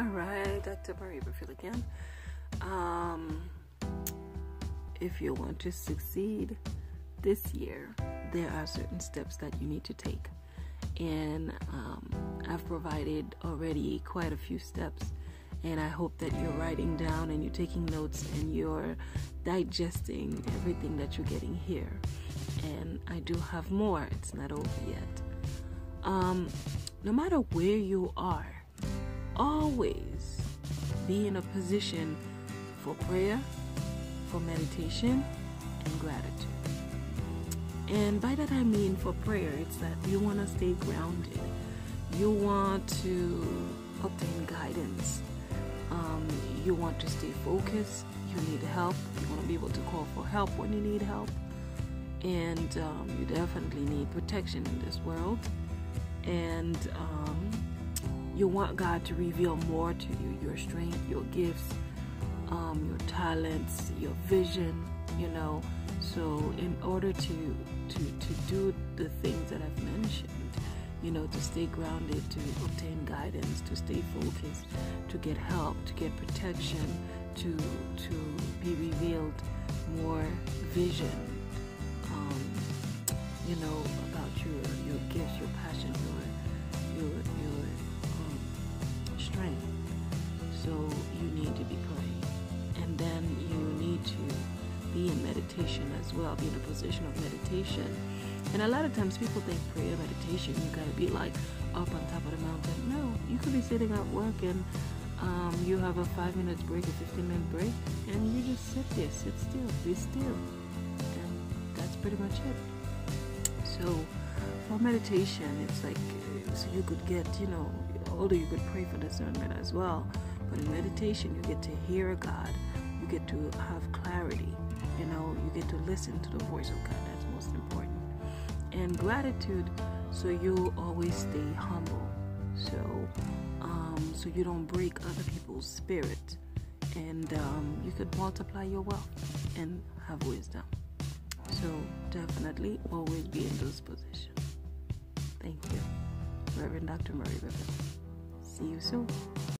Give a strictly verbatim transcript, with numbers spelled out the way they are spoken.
All right, Doctor Marie Befield again. Um, if you want to succeed this year, there are certain steps that you need to take. And um, I've provided already quite a few steps. And I hope that you're writing down and you're taking notes and you're digesting everything that you're getting here. And I do have more. It's not over yet. Um, no matter where you are, always be in a position for prayer, for meditation, and gratitude. And by that I mean for prayer, it's that you want to stay grounded. You want to obtain guidance. Um, you want to stay focused. You need help. You want to be able to call for help when you need help. And um, you definitely need protection in this world. And um, you want God to reveal more to you, your strength, your gifts, um, your talents, your vision, you know. So in order to, to, to do the things that I've mentioned, you know, to stay grounded, to obtain guidance, to stay focused, to get help, to get protection, to to be revealed more vision, um, you know, about your your gifts, your passion, your your your um, strength. So you need to be praying, and then you need to be in meditation as well. Be in a position of meditation. And a lot of times people think prayer, meditation, you gotta be like up on top of the mountain. No, you could be sitting at work and um, you have a five minutes break, a fifteen minute break, and you just sit there, sit still, be still. And that's pretty much it. So for meditation, it's like, so you could get, you know, although you could pray for discernment as well, but in meditation, you get to hear God, you get to have clarity, you know, you get to listen to the voice of God. That's most important. And gratitude, so you always stay humble, so um, so you don't break other people's spirit, and um, you could multiply your wealth and have wisdom. So definitely always be in those positions. Thank you, Reverend Doctor Marie Befield. See you soon.